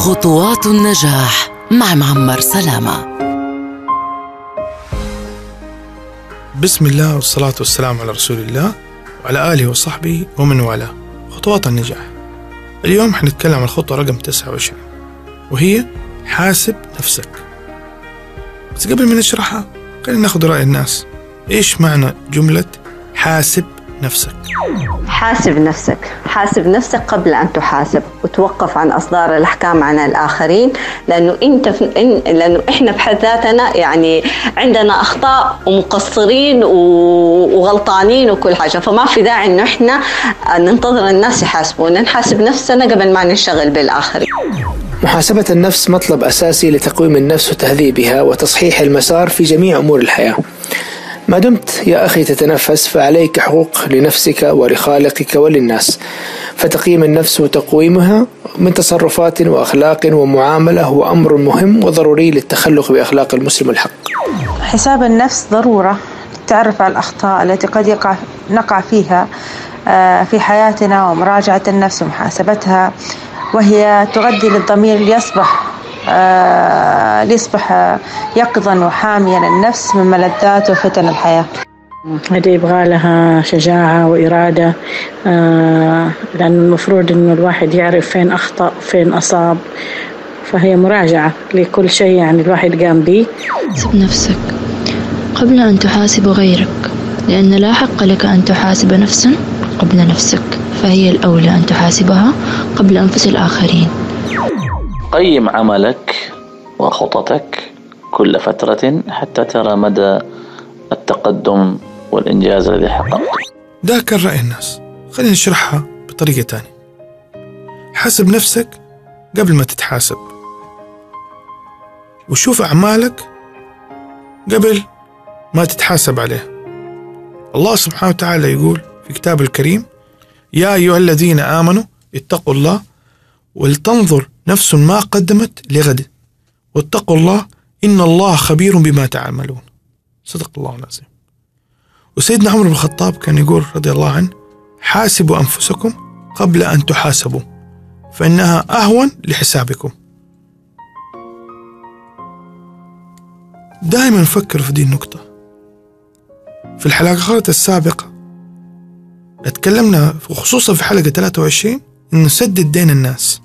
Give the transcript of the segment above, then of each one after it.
خطوات النجاح مع معمر سلامة. بسم الله والصلاة والسلام على رسول الله وعلى آله وصحبه ومن والاه. خطوات النجاح. اليوم حنتكلم عن الخطوة رقم 29 وهي حاسب نفسك. بس قبل ما نشرحها خلينا ناخذ رأي الناس. إيش معنى جملة حاسب نفسك؟ حاسب نفسك، حاسب نفسك قبل أن تحاسب، وتوقف عن إصدار الأحكام عن الآخرين، لأنه إحنا بحد ذاتنا يعني عندنا أخطاء ومقصرين وغلطانين وكل حاجة، فما في داعي إنه إحنا ننتظر الناس يحاسبونا، نحاسب نفسنا قبل ما ننشغل بالآخرين. محاسبة النفس مطلب أساسي لتقويم النفس وتهذيبها وتصحيح المسار في جميع أمور الحياة. ما دمت يا أخي تتنفس فعليك حقوق لنفسك ولخالقك وللناس، فتقييم النفس وتقويمها من تصرفات وأخلاق ومعاملة هو أمر مهم وضروري للتخلق بأخلاق المسلم الحق. حساب النفس ضرورة للتعرف على الأخطاء التي قد نقع فيها في حياتنا، ومراجعة النفس ومحاسبتها، وهي تغذي للضمير ليصبح يقظا وحاميا النفس من ملذات وفتن الحياة. هذه يبغى لها شجاعة وإرادة، لأن المفروض إنه الواحد يعرف فين أخطأ فين أصاب، فهي مراجعة لكل شيء يعني الواحد قام به. حاسب نفسك قبل أن تحاسب غيرك، لأن لا حق لك أن تحاسب نفسا قبل نفسك، فهي الأولى أن تحاسبها قبل أنفس الآخرين. قيم عملك وخططك كل فترة حتى ترى مدى التقدم والإنجاز الذي حققته. ده كان رأي الناس. خلينا نشرحها بطريقة تانية. حاسب نفسك قبل ما تتحاسب، وشوف أعمالك قبل ما تتحاسب عليها. الله سبحانه وتعالى يقول في كتاب الكريم: يا أيها الذين آمنوا اتقوا الله ولتنظر نفس ما قدمت لغد واتقوا الله إن الله خبير بما تعملون. صدق الله العظيم. وسيدنا عمر بن الخطاب كان يقول رضي الله عنه: حاسبوا أنفسكم قبل أن تحاسبوا فإنها أهون لحسابكم. دائما نفكر في دي النقطة. في الحلقات السابقة اتكلمنا خصوصا في حلقة 23 إنه سدد دين الناس.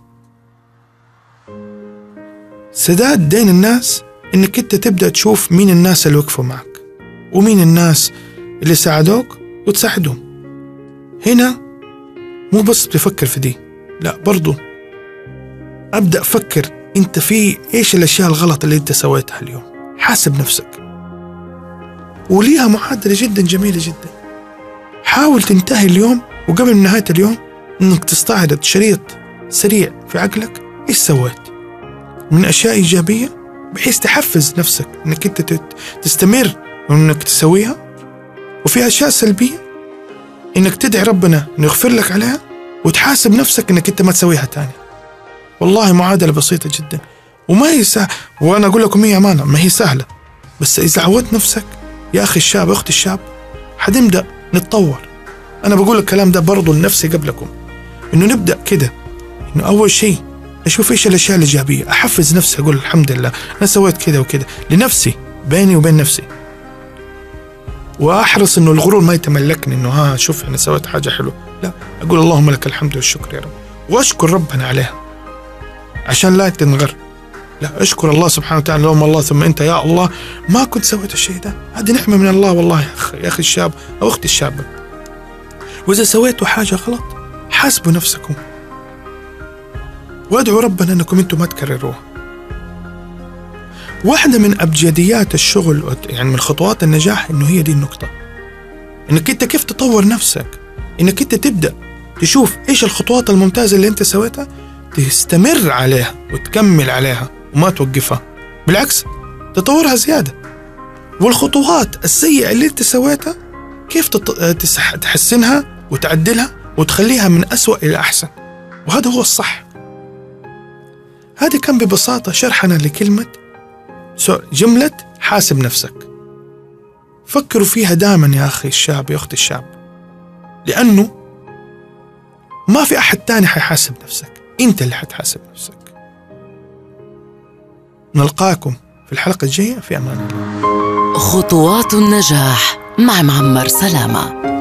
سداد دين الناس إنك أنت تبدأ تشوف مين الناس اللي وقفوا معك ومين الناس اللي ساعدوك وتساعدهم. هنا مو بس بتفكر في دي، لا برضو أبدأ أفكر أنت في إيش الأشياء الغلط اللي أنت سويتها اليوم. حاسب نفسك. وليها معادلة جدا جميلة جدا. حاول تنتهي اليوم وقبل نهاية اليوم إنك تستعرض شريط سريع في عقلك إيش سويت من أشياء إيجابية، بحيث تحفز نفسك إنك أنت تستمر وإنك تسويها، وفي أشياء سلبية إنك تدعي ربنا إنه يغفر لك عليها، وتحاسب نفسك إنك أنت ما تسويها تاني. والله معادلة بسيطة جدا وما هي سهلة، وأنا أقول لكم هي أمانة ما هي سهلة، بس إذا عودت نفسك يا أخي الشاب أختي الشاب حنبدأ نتطور. أنا بقول الكلام ده برضو لنفسي قبلكم، إنه نبدأ كده، إنه أول شيء أشوف إيش الأشياء الإيجابية، أحفز نفسي، أقول الحمد لله أنا سويت كده وكده لنفسي بيني وبين نفسي، وأحرص إنه الغرور ما يتملكني إنه شوف أنا سويت حاجة حلوة، لا أقول اللهم لك الحمد والشكر يا رب، وأشكر ربنا عليها عشان لا تنغر. لا أشكر الله سبحانه وتعالى، اللهم الله ثم أنت يا الله ما كنت سويت الشيء ده، هذه نعمة من الله والله يا أخي الشاب أو أختي الشابة. وإذا سويتوا حاجة غلط حاسبوا نفسكم وادعوا ربنا أنكم أنتم ما تكرروها. واحدة من أبجديات الشغل يعني من خطوات النجاح إنه هي دي النقطة، إنك أنت كيف تطور نفسك، إنك أنت تبدأ تشوف إيش الخطوات الممتازة اللي أنت سويتها، تستمر عليها وتكمل عليها وما توقفها، بالعكس تطورها زيادة. والخطوات السيئة اللي أنت سويتها كيف تحسنها وتعدلها وتخليها من أسوأ إلى أحسن، وهذا هو الصح. هذه كان ببساطة شرحنا لكلمة جملة حاسب نفسك. فكروا فيها دائما يا أخي الشاب يا أختي الشاب، لأنه ما في أحد تاني حيحاسب نفسك، أنت اللي حتحاسب نفسك. نلقاكم في الحلقة الجاية. في أمان الله. خطوات النجاح مع معمر سلامة.